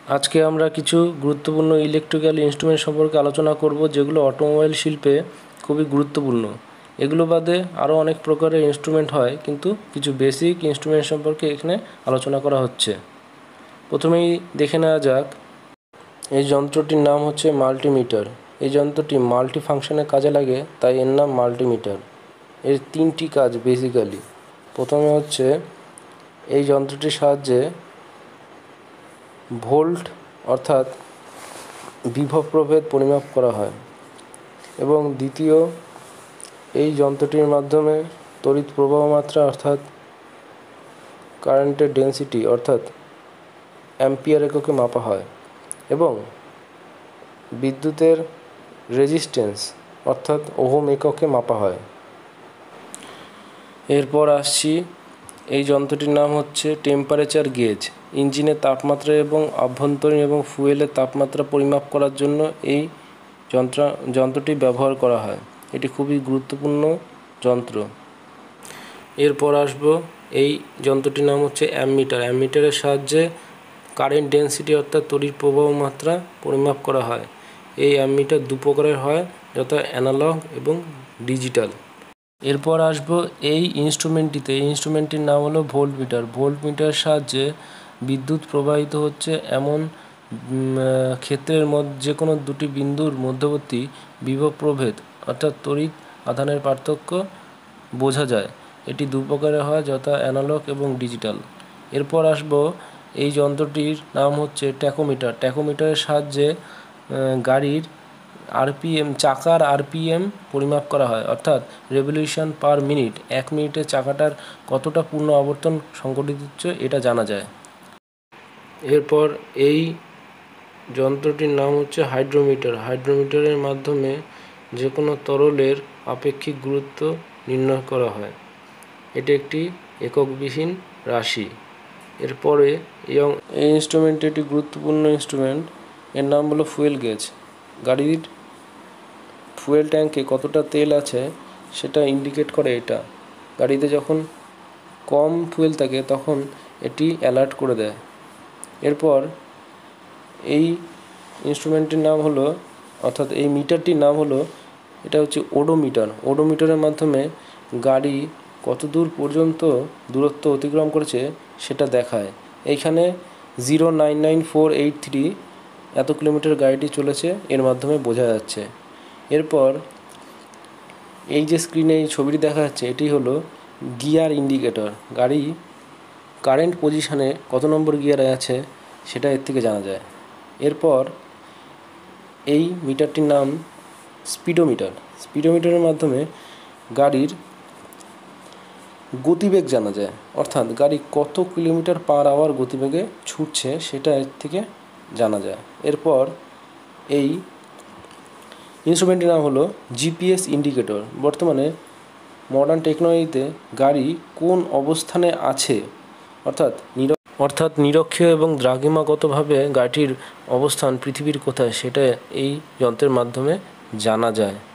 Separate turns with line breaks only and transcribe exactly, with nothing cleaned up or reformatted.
আজকে আমরা কিছু গুরুত্বপূর্ণ ইলেকট্রিক্যাল ইনস্ট্রুমেন্ট সম্পর্কে আলোচনা করব, যেগুলো অটোমোবাইল শিল্পে খুবই গুরুত্বপূর্ণ। এগুলো বাদে আরও অনেক প্রকারের ইনস্ট্রুমেন্ট হয়, কিন্তু কিছু বেসিক ইনস্ট্রুমেন্ট সম্পর্কে এখানে আলোচনা করা হচ্ছে। প্রথমেই দেখে নেওয়া যাক, এই যন্ত্রটির নাম হচ্ছে মাল্টিমিটার। এই যন্ত্রটি মাল্টি ফাংশনে কাজে লাগে, তাই এর নাম মাল্টিমিটার। এর তিনটি কাজ বেসিক্যালি। প্রথমে হচ্ছে এই যন্ত্রটির সাহায্যে ভোল্ট অর্থাৎ বিভব প্রভেদ পরিমাপ করা হয়, এবং দ্বিতীয়, এই যন্ত্রটির মাধ্যমে তড়িৎ প্রবাহ মাত্রা অর্থাৎ কারেন্টের ডেন্সিটি অর্থাৎ অ্যাম্পিয়ার এককে মাপা হয়, এবং বিদ্যুতের রেজিস্ট্যান্স অর্থাৎ ওহম এককে মাপা হয়। এরপর আসছি, এই যন্ত্রটির নাম হচ্ছে টেম্পারেচার গেজ। ইঞ্জিনের তাপমাত্রা এবং আভ্যন্তরীণ এবং ফুয়েলের তাপমাত্রা পরিমাপ করার জন্য এই যন্ত্র যন্ত্রটি ব্যবহার করা হয়। এটি খুবই গুরুত্বপূর্ণ যন্ত্র। এরপর আসব, এই যন্ত্রটির নাম হচ্ছে অ্যামমিটার। অ্যামমিটারের সাহায্যে কারেন্ট ডেন্সিটি অর্থাৎ তড়িৎ প্রবাহ মাত্রা পরিমাপ করা হয়। এই অ্যামমিটার দু প্রকারের হয়, যথা অ্যানালগ এবং ডিজিটাল। এরপর আসব এই ইনস্ট্রুমেন্টটিতে। এই ইনস্ট্রুমেন্টটির নাম হলো ভোল্টমিটার। ভোল্টমিটারের সাহায্যে বিদ্যুৎ প্রবাহিত হচ্ছে এমন ক্ষেত্রের মধ্যে যে কোনো দুটি বিন্দুর মধ্যবর্তী বিভব প্রভেদ অর্থাৎ তড়িৎ আধানের পার্থক্য বোঝা যায়। এটি দু প্রকারের হয়, যথা অ্যানালগ এবং ডিজিটাল। এরপর আসব, এই যন্ত্রটির নাম হচ্ছে ট্যাকোমিটার। ট্যাকোমিটারের সাহায্যে গাড়ির আরপিএম চাকার আরপিএম পরিমাপ করা হয়, অর্থাৎ রেভলিউশন পার মিনিট। এক মিনিটে চাকাটার কতটা পূর্ণ আবর্তন সংঘটিত হচ্ছে এটা জানা যায়। এরপর এই যন্ত্রটির নাম হচ্ছে হাইড্রোমিটার। হাইড্রোমিটারের মাধ্যমে যে কোনো তরলের আপেক্ষিক গুরুত্ব নির্ণয় করা হয়। এটি একটি এককবিহীন রাশি। এরপরে এই ইনস্ট্রুমেন্টটি একটি গুরুত্বপূর্ণ ইনস্ট্রুমেন্ট। এর নাম হলো ফুয়েল গেজ। গাড়ির ফুয়েল ট্যাঙ্কে কতটা তেল আছে সেটা ইন্ডিকেট করে এটা। গাড়িতে যখন কম ফুয়েল থাকে তখন এটি অ্যালার্ট করে দেয়। এরপর এই ইনস্ট্রুমেন্টটির নাম হলো অর্থাৎ এই মিটারটির নাম হলো এটা হচ্ছে ওডোমিটার। ওডোমিটারের মাধ্যমে গাড়ি কত দূর পর্যন্ত দূরত্ব অতিক্রম করেছে সেটা দেখায়। এইখানে zero nine nine four eight three এত কিলোমিটার গাড়িটি চলেছে এর মাধ্যমে বোঝা যাচ্ছে। এরপর এই যে স্ক্রিনে এই ছবিটি দেখা যাচ্ছে, এটি হলো গিয়ার ইন্ডিকেটর। গাড়ি কারেন্ট পজিশানে কত নম্বর গিয়ারে আছে সেটা এর থেকে জানা যায়। এরপর এই মিটারটির নাম স্পিডোমিটার। স্পিডোমিটারের মাধ্যমে গাড়ির গতিবেগ জানা যায়, অর্থাৎ গাড়ি কত কিলোমিটার পার আওয়ার গতিবেগে ছুটছে সেটা এর থেকে জানা যায়। এরপর এই ইনস্ট্রুমেন্টটির নাম হলো জিপিএস ইন্ডিকেটর। বর্তমানে মডার্ন টেকনোলজিতে গাড়ি কোন অবস্থানে আছে অর্থাৎ অর্থাৎ নিরক্ষীয় এবং দ্রাঘিমাগতভাবে গাড়িটির অবস্থান পৃথিবীর কোথায় সেটা এই যন্ত্রের মাধ্যমে জানা যায়।